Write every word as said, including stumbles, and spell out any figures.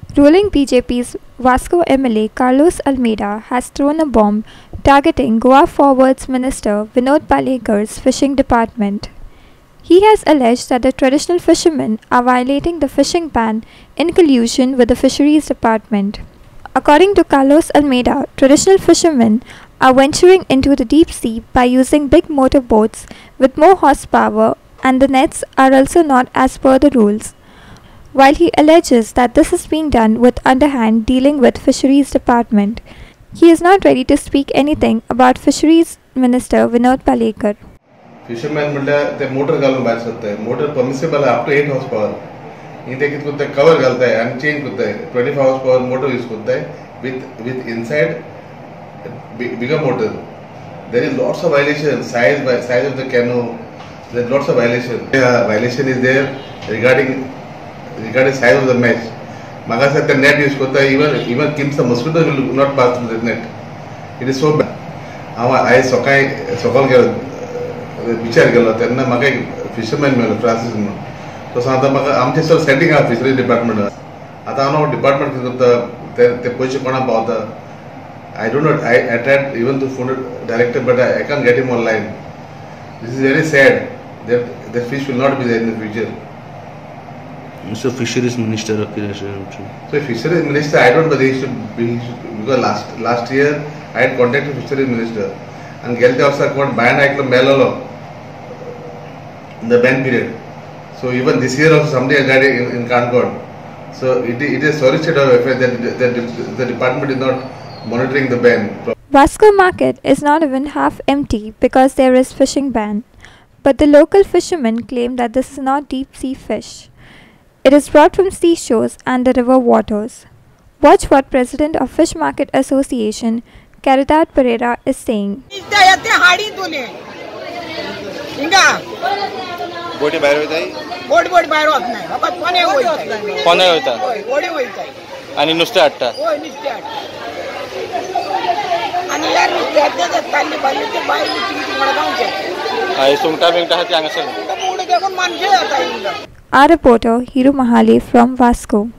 Ruling B J P's Vasco M L A Carlos Almeida has thrown a bomb targeting Goa Forward's Minister Vinod Palekar's fishing department. He has alleged that the traditional fishermen are violating the fishing ban in collusion with the Fisheries Department. According to Carlos Almeida, traditional fishermen are venturing into the deep sea by using big motor boats with more horsepower, and the nets are also not as per the rules. While he alleges that this is being done with underhand dealing with Fisheries Department, he is not ready to speak anything about Fisheries Minister Vinod Palekar. Fishermen म्हणल्यार ते motor घालून भायर सरताय. Motor permissible up to eight horse power. इथे कित करताय cover घालताय आणि चेंज करताय. twenty-five horse power motor use करताय with with inside bigger motor. There is lots of violation. Size by size of the canoe. There is lots of violation. Yeah, violation is there regarding regarding size of the mesh. Magasa the net use करताय. Even even kims the mosquito will not pass through the net. It is so bad. आम्हा आई सकाळी सकाळ गेलो विचार केलो तेन्ना म्हाका एक fisherman मेळ्ळो फ्रांसीस म्हणून तो सांगता म्हाका आमचे सगळें सेटींग आहा फिशरीज डिपार्टमेंट आतां हांव डिपार्टमेंट कितें करता ते ते पयशे कोणाक पावता I don't know I I tried even to phone director but I can get him online this is very sad that the fish will not be there in the future. Mister Fisheries Minister of Creation. So Fisheries Minister, I don't know whether he should be, he should, because last last year I had contacted Fisheries Minister and gelte also got ban aiklo melalo in the ban period. So even this year also somebody got in, in Concord. So it it is sorry state of affair that the, the, the department is not monitoring the ban. Vasco market is not even half empty because there is fishing ban. But the local fishermen claim that this is not deep sea fish. It is brought from seashores and the river waters. Watch what President of Fish Market Association, Caridad Pereira, is saying. Our reporter Hiru Mahali from Vasco.